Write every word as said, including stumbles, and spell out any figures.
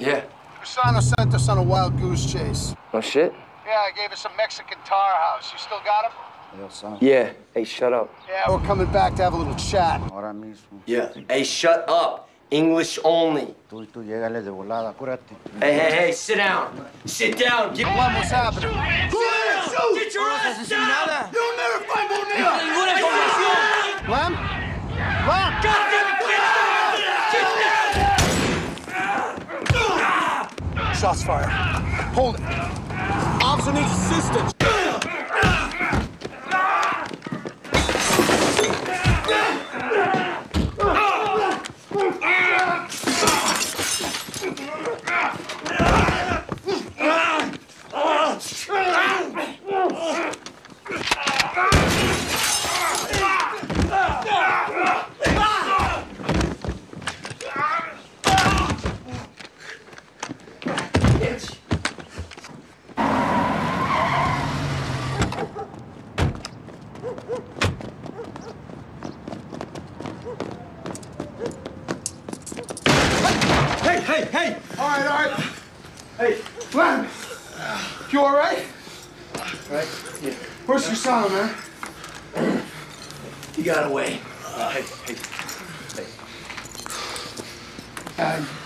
Yeah. Usano sent us on a wild goose chase. No shit? Yeah, I gave us a Mexican tar house. You still got him? Yeah. Hey, shut up. Yeah, we're coming back to have a little chat. Yeah. Hey, shut up. English only. Tú y tú llégale de volada, apúrate. Hey, hey, hey, sit down. Sit down. Get Lem, what's happening? Get your ass down! You'll never find Bonilla! Ninguna información! Lem? Lem! God damn it, get down! Shots fired. Hold it. Officer needs assistance. Hey, hey, hey! All right, all right. Hey, Lem, you all right? Right? Yeah. Where's Usano, man? He got away. uh, hey, hey, hey. Uh,